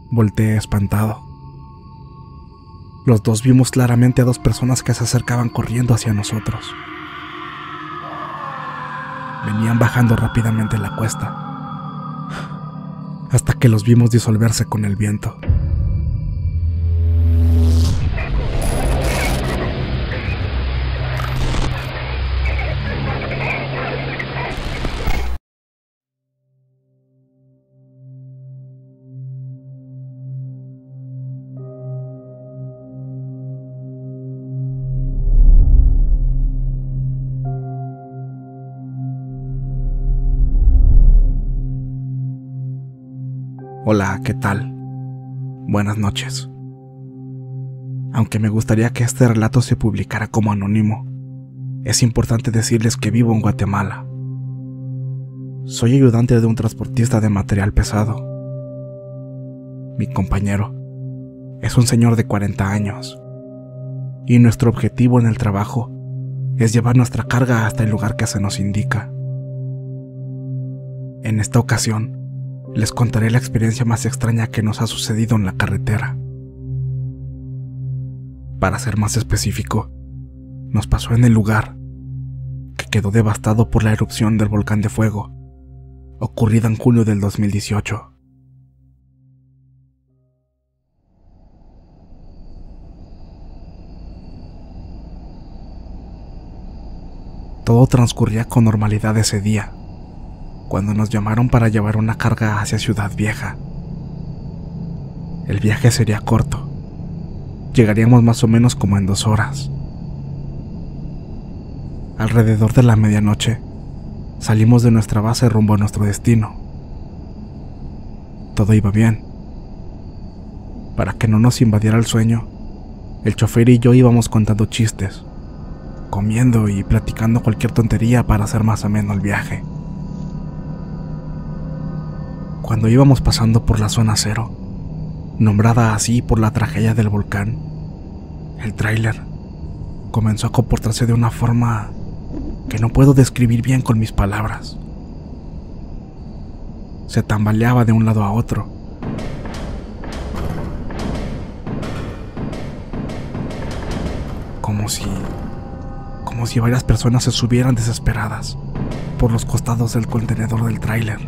Volteé espantado. Los dos vimos claramente a dos personas que se acercaban corriendo hacia nosotros. Venían bajando rápidamente la cuesta, hasta que los vimos disolverse con el viento. Hola, ¿qué tal? Buenas noches. Aunque me gustaría que este relato se publicara como anónimo, es importante decirles que vivo en Guatemala. Soy ayudante de un transportista de material pesado. Mi compañero es un señor de 40 años, y nuestro objetivo en el trabajo es llevar nuestra carga hasta el lugar que se nos indica. En esta ocasión, les contaré la experiencia más extraña que nos ha sucedido en la carretera. Para ser más específico, nos pasó en el lugar que quedó devastado por la erupción del volcán de fuego, ocurrida en junio del 2018. Todo transcurría con normalidad ese día, cuando nos llamaron para llevar una carga hacia Ciudad Vieja. El viaje sería corto. Llegaríamos más o menos como en 2 horas. Alrededor de la medianoche, salimos de nuestra base rumbo a nuestro destino. Todo iba bien. Para que no nos invadiera el sueño, el chofer y yo íbamos contando chistes, comiendo y platicando cualquier tontería para hacer más ameno el viaje. Cuando íbamos pasando por la zona cero, nombrada así por la tragedia del volcán, el tráiler comenzó a comportarse de una forma que no puedo describir bien con mis palabras. Se tambaleaba de un lado a otro. Como si varias personas se subieran desesperadas por los costados del contenedor del tráiler.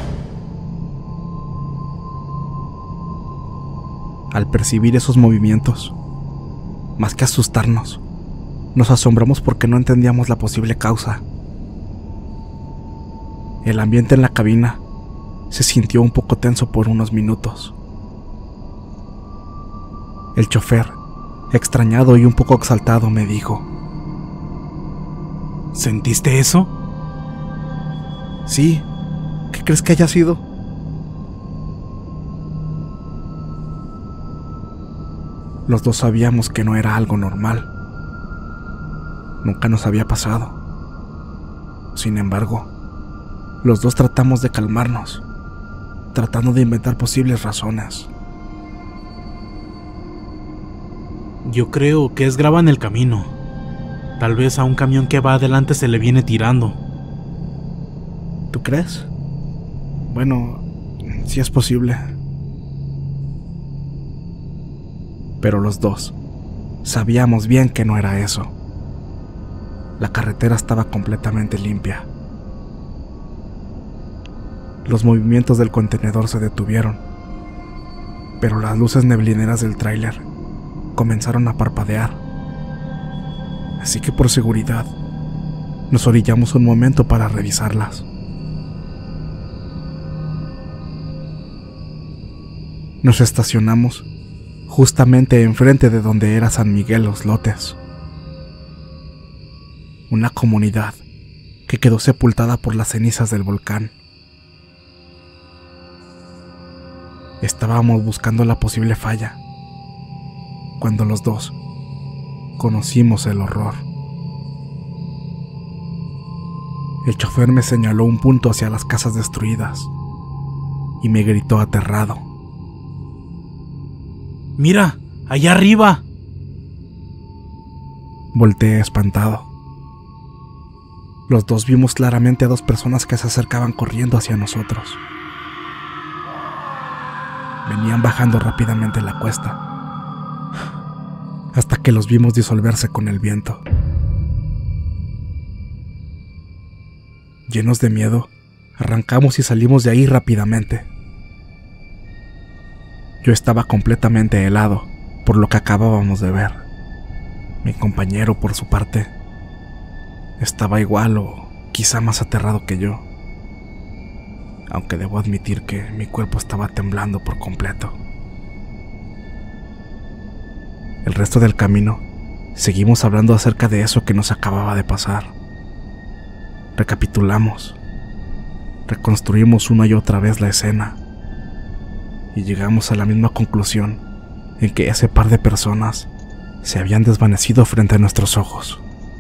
Al percibir esos movimientos, más que asustarnos, nos asombramos porque no entendíamos la posible causa. El ambiente en la cabina se sintió un poco tenso por unos minutos. El chofer, extrañado y un poco exaltado, me dijo: ¿Sentiste eso? Sí, ¿qué crees que haya sido? Los dos sabíamos que no era algo normal. Nunca nos había pasado. Sin embargo, los dos tratamos de calmarnos, tratando de inventar posibles razones. Yo creo que es grava en el camino. Tal vez a un camión que va adelante se le viene tirando. ¿Tú crees? Bueno, sí es posible. Pero los dos sabíamos bien que no era eso. La carretera estaba completamente limpia. Los movimientos del contenedor se detuvieron, pero las luces neblineras del tráiler comenzaron a parpadear. Así que por seguridad, nos orillamos un momento para revisarlas. Nos estacionamos justamente enfrente de donde era San Miguel Los Lotes, una comunidad que quedó sepultada por las cenizas del volcán. Estábamos buscando la posible falla, cuando los dos conocimos el horror. El chofer me señaló un punto hacia las casas destruidas y me gritó aterrado: ¡Mira! ¡Allá arriba! Volteé espantado. Los dos vimos claramente a dos personas que se acercaban corriendo hacia nosotros. venían bajando rápidamente la cuesta, hasta que los vimos disolverse con el viento. Llenos de miedo, arrancamos y salimos de ahí rápidamente. Yo estaba completamente helado por lo que acabábamos de ver. Mi compañero, por su parte, estaba igual o quizá más aterrado que yo, aunque debo admitir que mi cuerpo estaba temblando por completo. El resto del camino, seguimos hablando acerca de eso que nos acababa de pasar. Recapitulamos, reconstruimos una y otra vez la escena, y llegamos a la misma conclusión en que ese par de personas se habían desvanecido frente a nuestros ojos.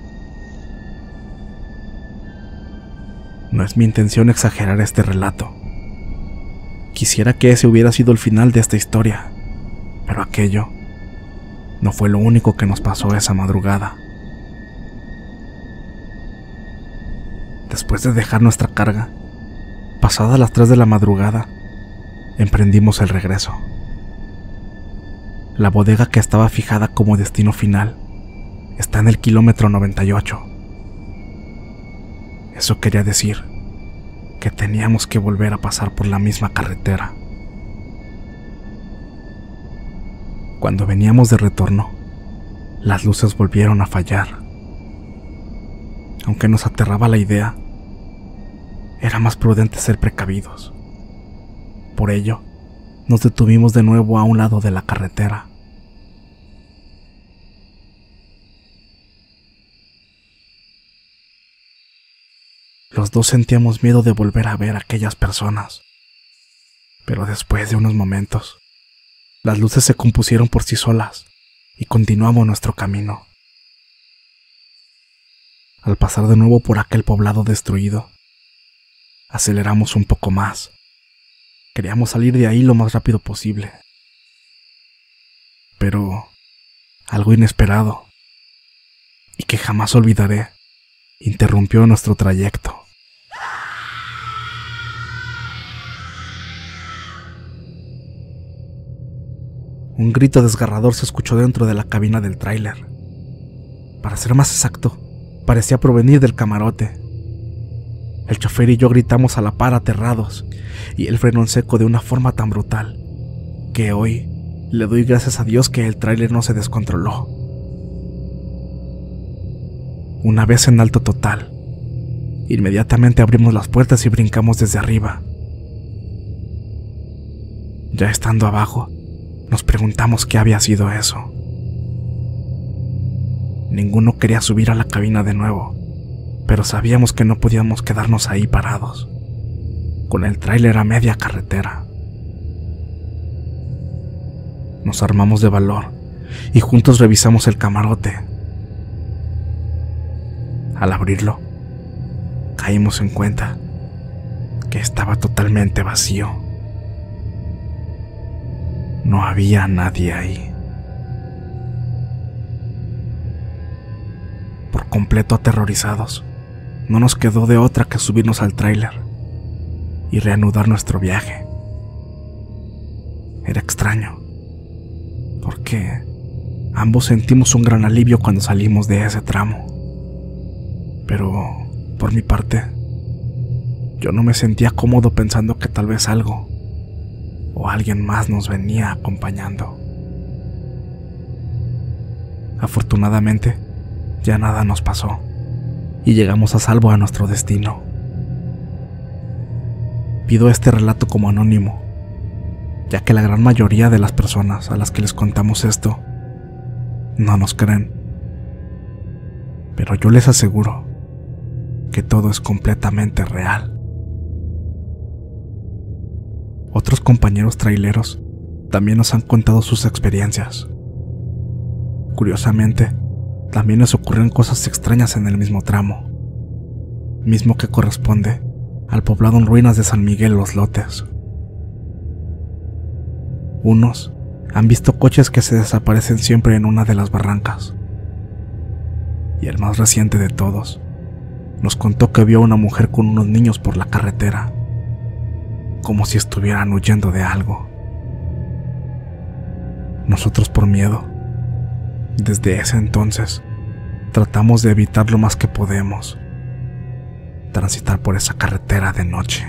No es mi intención exagerar este relato. Quisiera que ese hubiera sido el final de esta historia, pero aquello no fue lo único que nos pasó esa madrugada. Después de dejar nuestra carga, pasadas las 3 de la madrugada, emprendimos el regreso. La bodega que estaba fijada como destino final está en el kilómetro 98. Eso quería decir que teníamos que volver a pasar por la misma carretera. Cuando veníamos de retorno, las luces volvieron a fallar. Aunque nos aterraba la idea, era más prudente ser precavidos. Por ello, nos detuvimos de nuevo a un lado de la carretera. Los dos sentíamos miedo de volver a ver a aquellas personas, pero después de unos momentos, las luces se compusieron por sí solas y continuamos nuestro camino. Al pasar de nuevo por aquel poblado destruido, aceleramos un poco más. Queríamos salir de ahí lo más rápido posible. Pero algo inesperado, y que jamás olvidaré, interrumpió nuestro trayecto. Un grito desgarrador se escuchó dentro de la cabina del tráiler. Para ser más exacto, parecía provenir del camarote. El chofer y yo gritamos a la par aterrados, y él frenó en seco de una forma tan brutal que hoy le doy gracias a Dios que el tráiler no se descontroló. Una vez en alto total, inmediatamente abrimos las puertas y brincamos desde arriba. Ya estando abajo, nos preguntamos qué había sido eso. Ninguno quería subir a la cabina de nuevo, pero sabíamos que no podíamos quedarnos ahí parados, con el tráiler a media carretera. Nos armamos de valor y juntos revisamos el camarote. Al abrirlo, caímos en cuenta que estaba totalmente vacío. No había nadie ahí. Por completo aterrorizados, no nos quedó de otra que subirnos al tráiler y reanudar nuestro viaje. Era extraño, porque ambos sentimos un gran alivio cuando salimos de ese tramo. Pero, por mi parte, yo no me sentía cómodo pensando que tal vez algo o alguien más nos venía acompañando. Afortunadamente, ya nada nos pasó y llegamos a salvo a nuestro destino. Pido este relato como anónimo, ya que la gran mayoría de las personas a las que les contamos esto no nos creen. Pero yo les aseguro que todo es completamente real. Otros compañeros traileros también nos han contado sus experiencias. Curiosamente, también les ocurren cosas extrañas en el mismo tramo, mismo que corresponde al poblado en ruinas de San Miguel Los Lotes. Unos han visto coches que se desaparecen siempre en una de las barrancas. Y el más reciente de todos nos contó que vio a una mujer con unos niños por la carretera, como si estuvieran huyendo de algo. nosotros por miedo. Desde ese entonces, tratamos de evitar lo más que podemos transitar por esa carretera de noche.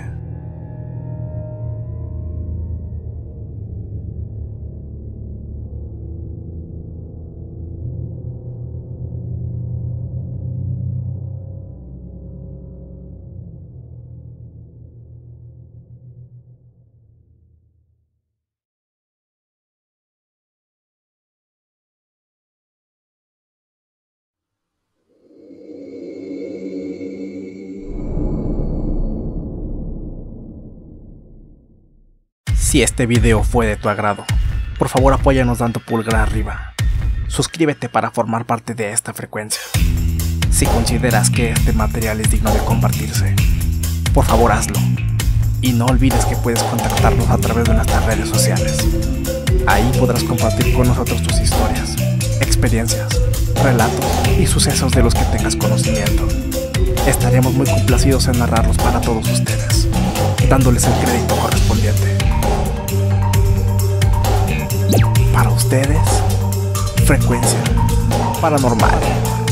Si este video fue de tu agrado, por favor apóyanos dando pulgar arriba. Suscríbete para formar parte de esta frecuencia. Si consideras que este material es digno de compartirse, por favor hazlo. Y no olvides que puedes contactarnos a través de nuestras redes sociales. Ahí podrás compartir con nosotros tus historias, experiencias, relatos y sucesos de los que tengas conocimiento. Estaremos muy complacidos en narrarlos para todos ustedes, dándoles el crédito correspondiente. Para ustedes, Frecuencia Paranormal.